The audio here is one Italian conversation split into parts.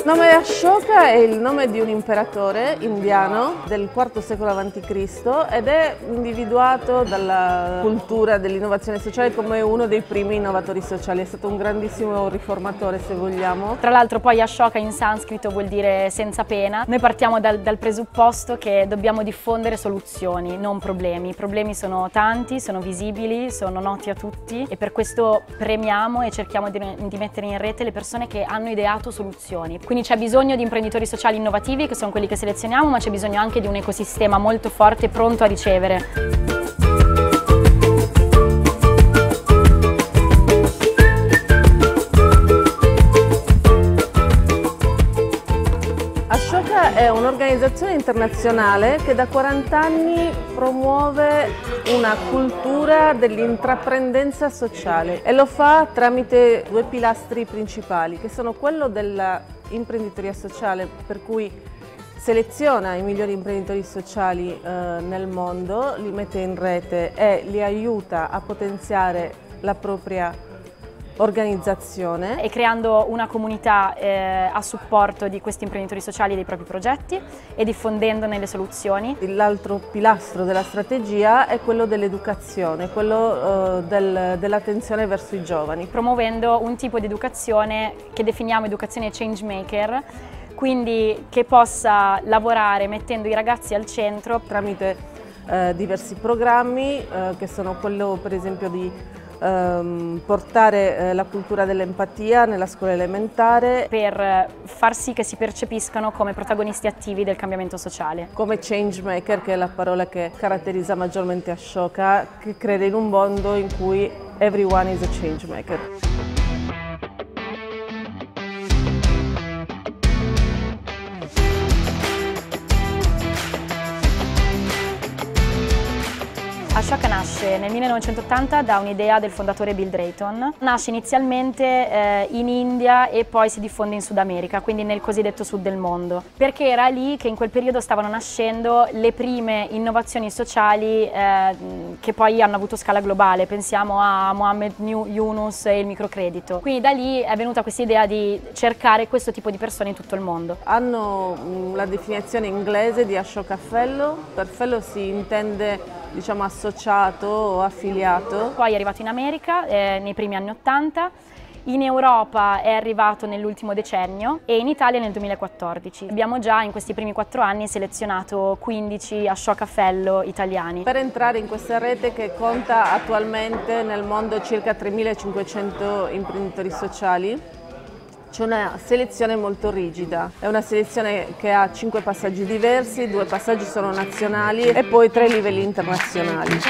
Il nome Ashoka è il nome di un imperatore indiano del IV secolo a.C. ed è individuato dalla cultura dell'innovazione sociale come uno dei primi innovatori sociali. È stato un grandissimo riformatore, se vogliamo. Tra l'altro poi Ashoka in sanscrito vuol dire senza pena. Noi partiamo dal presupposto che dobbiamo diffondere soluzioni, non problemi. I problemi sono tanti, sono visibili, sono noti a tutti e per questo premiamo e cerchiamo di mettere in rete le persone che hanno ideato soluzioni. Quindi c'è bisogno di imprenditori sociali innovativi, che sono quelli che selezioniamo, ma c'è bisogno anche di un ecosistema molto forte, pronto a ricevere. Ashoka è un'organizzazione internazionale che da 40 anni promuove una cultura dell'intraprendenza sociale e lo fa tramite due pilastri principali, che sono quello dell'imprenditoria sociale, per cui seleziona i migliori imprenditori sociali nel mondo, li mette in rete e li aiuta a potenziare la propria organizzazione. E creando una comunità a supporto di questi imprenditori sociali e dei propri progetti e diffondendone le soluzioni. L'altro pilastro della strategia è quello dell'educazione, quello dell'attenzione verso i giovani. Promuovendo un tipo di educazione che definiamo educazione change maker, quindi che possa lavorare mettendo i ragazzi al centro tramite diversi programmi che sono quello per esempio di portare la cultura dell'empatia nella scuola elementare per far sì che si percepiscano come protagonisti attivi del cambiamento sociale. Come change maker, che è la parola che caratterizza maggiormente Ashoka, che crede in un mondo in cui everyone is a change maker. Ashoka nasce nel 1980 da un'idea del fondatore Bill Drayton. Nasce inizialmente in India e poi si diffonde in Sud America, quindi nel cosiddetto sud del mondo, perché era lì che in quel periodo stavano nascendo le prime innovazioni sociali che poi hanno avuto scala globale. Pensiamo a Muhammad Yunus e il microcredito. Quindi da lì è venuta questa idea di cercare questo tipo di persone in tutto il mondo. Hanno la definizione inglese di Ashoka Fellow. Per fellow si intende, diciamo, associato o affiliato. Poi è arrivato in America nei primi anni '80, in Europa è arrivato nell'ultimo decennio e in Italia nel 2014. Abbiamo già in questi primi 4 anni selezionato 15 Ashoka Fellow italiani. Per entrare in questa rete, che conta attualmente nel mondo circa 3.500 imprenditori sociali, c'è una selezione molto rigida, è una selezione che ha 5 passaggi diversi, 2 passaggi sono nazionali e poi 3 livelli internazionali.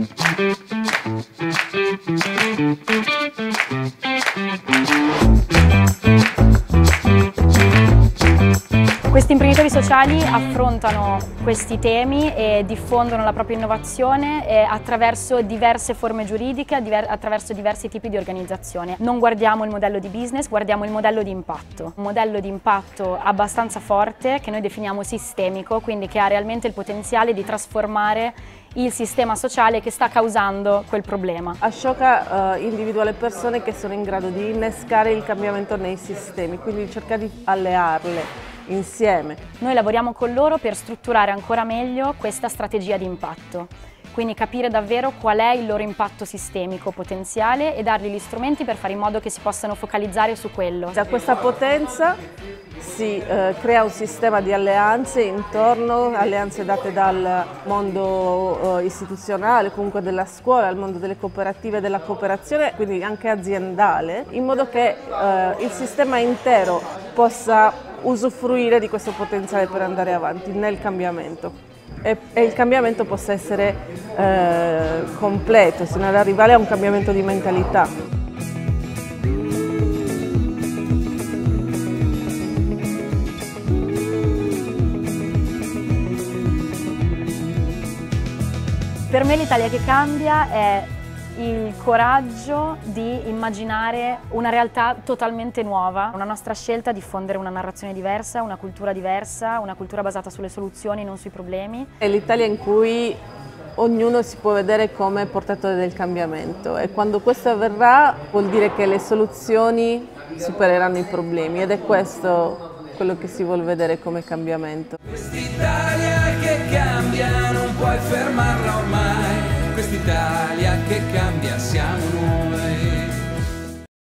Questi imprenditori sociali affrontano questi temi e diffondono la propria innovazione attraverso diverse forme giuridiche, attraverso diversi tipi di organizzazione. Non guardiamo il modello di business, guardiamo il modello di impatto. Un modello di impatto abbastanza forte, che noi definiamo sistemico, quindi che ha realmente il potenziale di trasformare il sistema sociale che sta causando quel problema. Ashoka individua le persone che sono in grado di innescare il cambiamento nei sistemi, quindi cerca di allearle insieme. Noi lavoriamo con loro per strutturare ancora meglio questa strategia di impatto, quindi capire davvero qual è il loro impatto sistemico potenziale e dargli gli strumenti per fare in modo che si possano focalizzare su quello. Da questa potenza si crea un sistema di alleanze intorno, alleanze date dal mondo istituzionale, comunque della scuola, al mondo delle cooperative, della cooperazione, quindi anche aziendale, in modo che il sistema intero possa usufruire di questo potenziale per andare avanti nel cambiamento e il cambiamento possa essere completo, sino ad arrivare a un cambiamento di mentalità. Per me l'Italia che cambia è il coraggio di immaginare una realtà totalmente nuova, una nostra scelta di diffondere una narrazione diversa, una cultura basata sulle soluzioni, non sui problemi. È l'Italia in cui ognuno si può vedere come portatore del cambiamento e quando questo avverrà vuol dire che le soluzioni supereranno i problemi ed è questo quello che si vuole vedere come cambiamento. Quest'Italia che cambia